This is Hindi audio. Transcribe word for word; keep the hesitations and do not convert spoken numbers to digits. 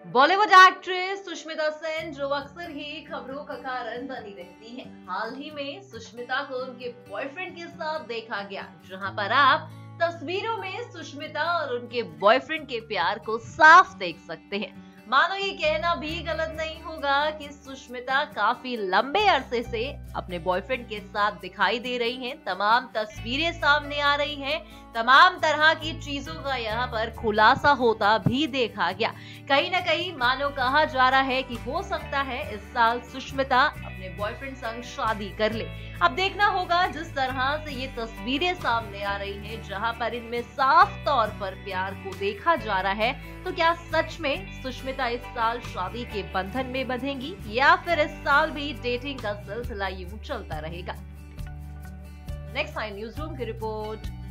बॉलीवुड एक्ट्रेस सुष्मिता सेन जो अक्सर ही खबरों का कारण बनी रहती है, हाल ही में सुष्मिता को उनके बॉयफ्रेंड के साथ देखा गया, जहां पर आप तस्वीरों में सुष्मिता और उनके बॉयफ्रेंड के प्यार को साफ देख सकते हैं। मानो ये कहना भी गलत नहीं होगा कि सुष्मिता काफी लंबे अरसे से अपने बॉयफ्रेंड के साथ दिखाई दे रही हैं। तमाम तस्वीरें सामने आ रही हैं, तमाम तरह की चीजों का यहाँ पर खुलासा होता भी देखा गया। कहीं ना कहीं मानो कहा जा रहा है कि हो सकता है इस साल सुष्मिता अपने बॉयफ्रेंड संग शादी कर ले। अब देखना होगा, जिस तरह से ये तस्वीरें सामने आ रही हैं, जहां पर इनमें साफ तौर पर प्यार को देखा जा रहा है, तो क्या सच में सुष्मिता इस साल शादी के बंधन में बंधेंगी या फिर इस साल भी डेटिंग का सिलसिला यूं चलता रहेगा। नेक्स्ट आई न्यूज रूम की रिपोर्ट।